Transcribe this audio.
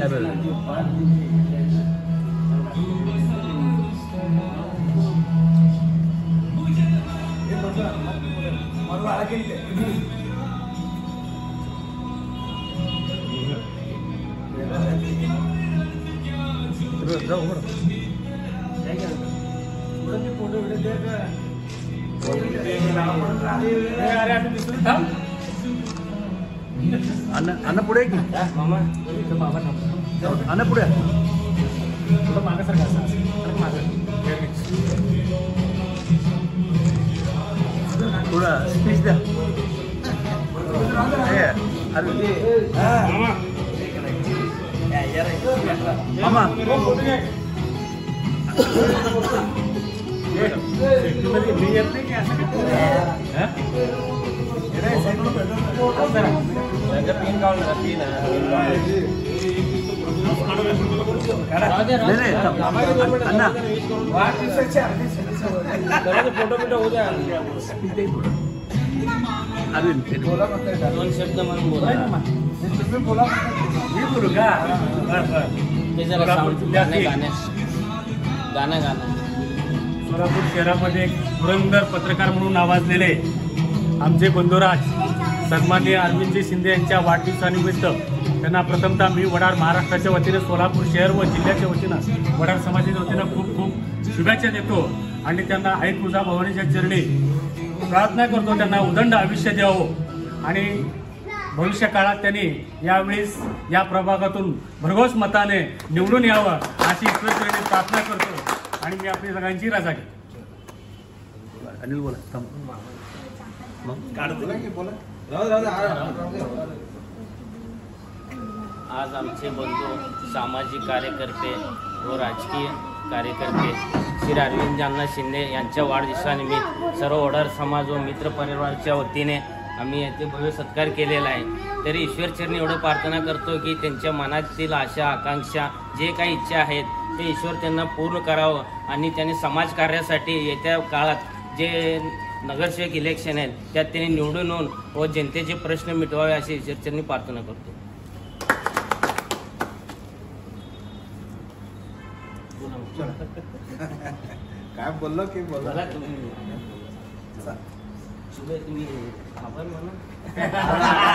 अन्न पुढे की अन्न पुढे थोडा स्पीच द्या मामा फोटो बिटो हो द्या दोन शब्द म्हणून बोला मी बोलू का ते जरा गाणं सोलापूर शहरामध्ये एक पुरंदर पत्रकार म्हणून नावाजलेले आमचे बंधुराज सन्माननीय अरविंदजी शिंदे यांच्या वाढदिवसानिमित्त त्यांना प्रथमतः मी वडार महाराष्ट्राच्या वतीने सोलापूर शहर व जिल्ह्याच्या वतीनं वडार समाजाच्या वतीनं खूप खूप शुभेच्छा देतो आणि त्यांना आई तुळजा भवानीच्या चरणी प्रार्थना करतो त्यांना उदंड आयुष्य द्यावं आणि भविष्य काळात त्यांनी यावेळेस या प्रभागातून भरघोस मताने निवडून यावं अशी ईश्वरचरणी प्रार्थना करतो आणि मी आपली सगळ्यांची रजा घेतो. अनिल बोला आज आमचे बंधू सामाजिक कार्यकर्ते व राजकीय कार्यकर्ते श्री अरविंदजी शिंदे यांच्या वाढदिवसानिमित्त सर्व वडार समाज व मित्र परिवाराच्या वतीने आम्ही येथे भव्य सत्कार केलेला आहे. तरी ईश्वरचरणी एवढं प्रार्थना करतो की त्यांच्या मनातील आशा आकांक्षा जे काही इच्छा आहेत ते ईश्वर त्यांना पूर्ण करावं आणि त्यांनी समाजकार्यासाठी येत्या काळात जे नगरसेवक इलेक्शन आहेत त्यात त्यांनी निवडून येऊन व जनतेचे प्रश्न मिटवावे अशी ईश्वरचरणी प्रार्थना करतो. काय बोललो की बोला तुम्ही आभार म्हणा